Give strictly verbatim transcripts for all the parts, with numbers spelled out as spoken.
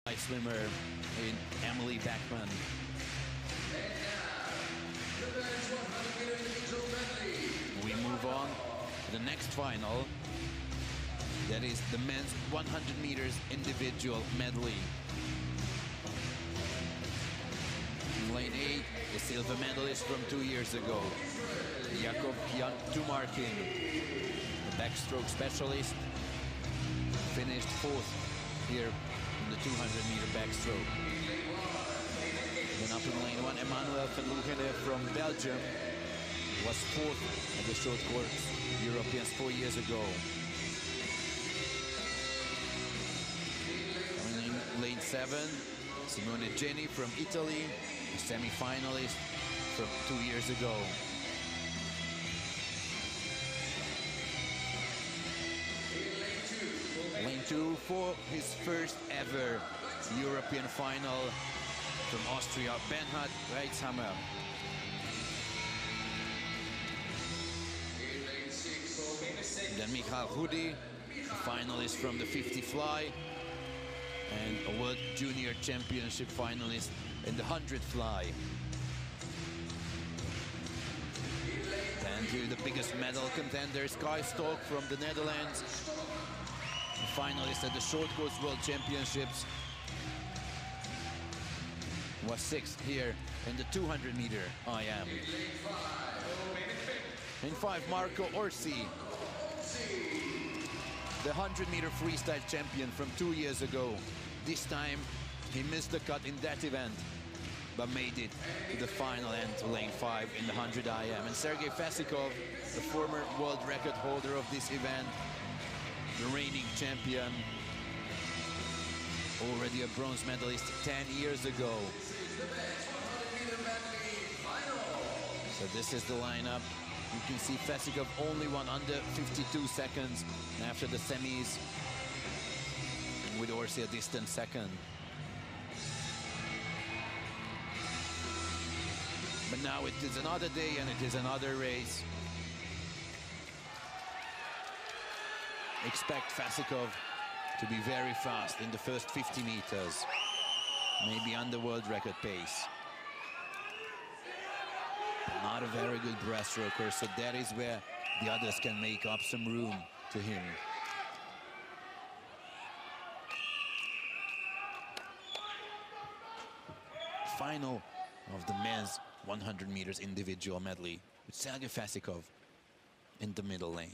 swimmer in Emily Backman. We move on to the next final. That is the men's one hundred meters individual medley. In lane eight, the silver medalist from two years ago, Jakob Jan Tumarkin, the backstroke specialist, finished fourth here in the two hundred meter backstroke. Then up in lane one, Emmanuel van Lugene from Belgium was fourth at the short course Europeans four years ago. In lane seven, Simone Geni from Italy, a semi-finalist from two years ago. Lane two for his first ever European final from Austria, Bernhard Reitzhammer. Then Michael Hudi, finalist from the fifty fly, and a World Junior Championship finalist in the one hundred fly. Then to the biggest medal contenders, Kai Stork from the Netherlands, a finalist at the Short Course World Championships, was sixth here in the two hundred meter I M. In five, Marco Orsi, the one hundred meter freestyle champion from two years ago. This time he missed the cut in that event, but made it to the final and to lane five in the one hundred I M. And Sergei Fesikov, the former world record holder of this event, the reigning champion, already a bronze medalist ten years ago. So this is the lineup. You can see Fesikov only won under fifty-two seconds after the semis, with Orsi a distant second. But now it is another day and it is another race. Expect Fesikov to be very fast in the first fifty meters, maybe under world record pace. Not a very good breaststroker, so that is where the others can make up some room to him. Final of the men's one hundred meters individual medley with Sergei Fesikov in the middle lane.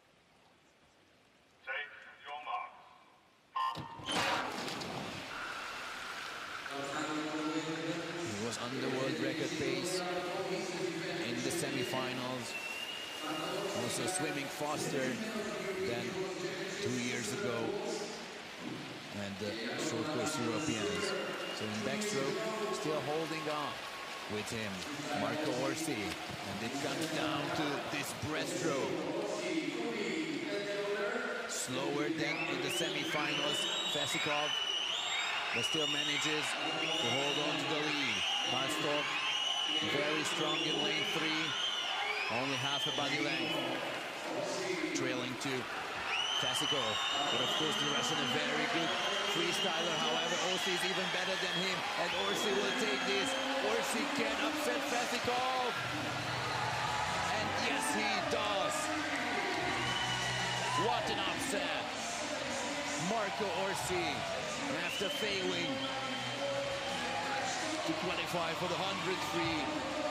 He was under world record pace in the semi-finals, also swimming faster than two years ago and the short course Europeans. So in backstroke, still holding on with him, Marco Orsi, and it comes down to this breaststroke. Slower than in the semi-finals, Fesikov, but still manages to hold on to the lead. Kai Stork, very strong in lane three, only half a body length, trailing to Fesikov. But of course the Russian, a very good freestyler. However, Orsi is even better than him, and Orsi will take this. Orsi can upset Fesikov, and yes, he does. What an upset! Marco Orsi, after failing to qualify for the one hundred free,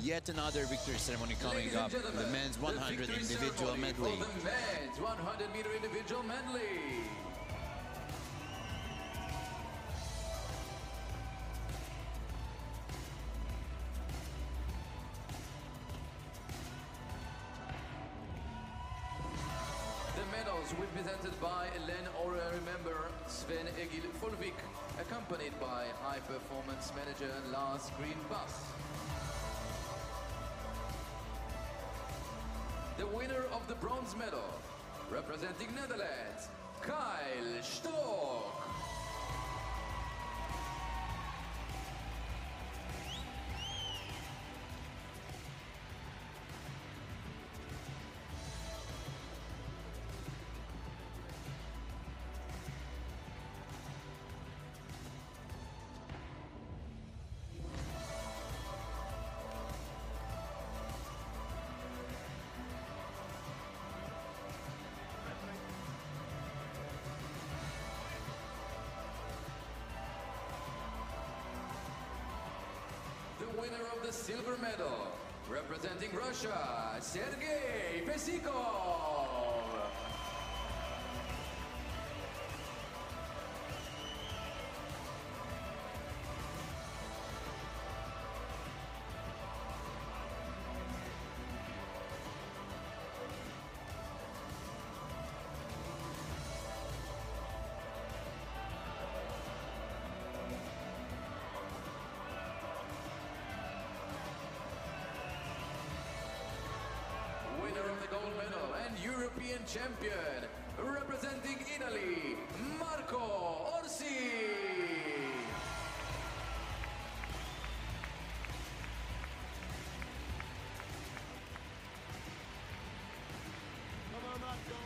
yet another victory ceremony coming up. The men's one hundred individual medley. For the men's one hundred meter individual medley. The medals will be presented by Len honorary member Sven Egil Folvik, accompanied by high performance manager Lars Greenbach. The winner of the bronze medal, representing Netherlands, Kyle Stork. The winner of the silver medal, representing Russia, Sergei Pesikov. Winner of the gold medal and European champion, representing Italy, Marco Orsi. Come on, Marco.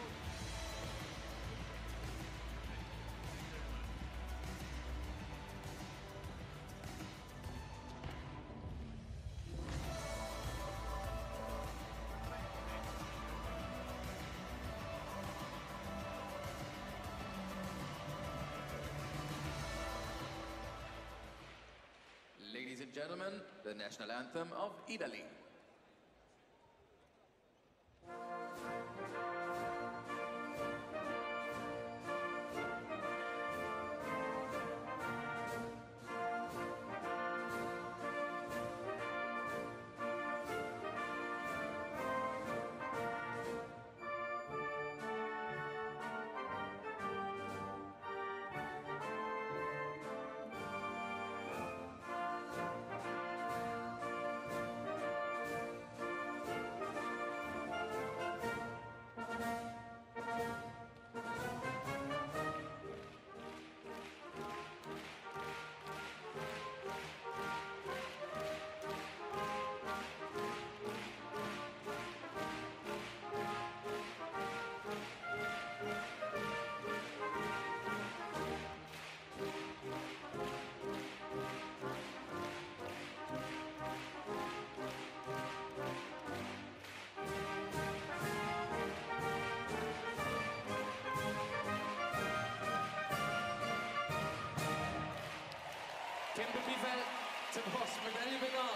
Ladies and gentlemen, the national anthem of Italy. Kæmpe bifald til vores medaljevinder.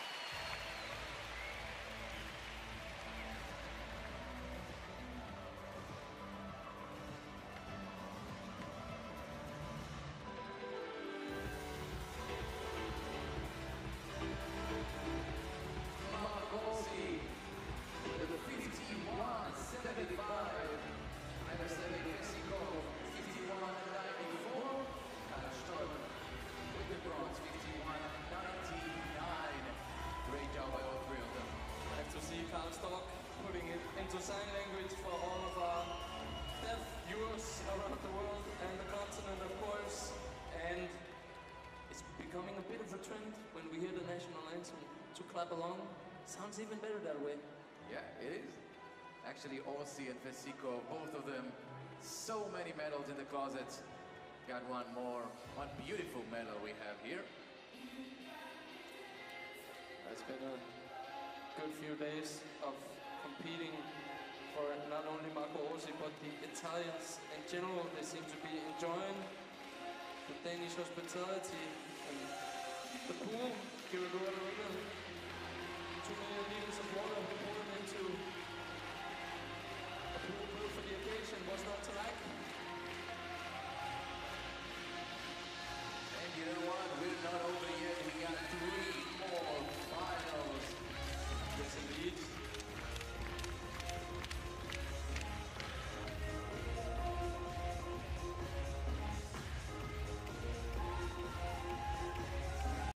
Marco Orsi with the fifty-one seventy-five. And the Mexico fifty-one ninety-four. Kyle Stork with the bronze fifty-one ninety-nine. Great job by all three of them. Nice to see Kyle Stork putting it into sign language for all of our deaf viewers around the world and the continent, of course. And it's becoming a bit of a trend when we hear the national anthem to clap along. Sounds even better that way. Yeah, it is. Actually, Orsi and Fesico, both of them, so many medals in the closet. Got one more, one beautiful medal we have here. It's been a good few days of competing for not only Marco Orsi, but the Italians in general. They seem to be enjoying the Danish hospitality and the pool here at Royal Arena. two million liters of water poured into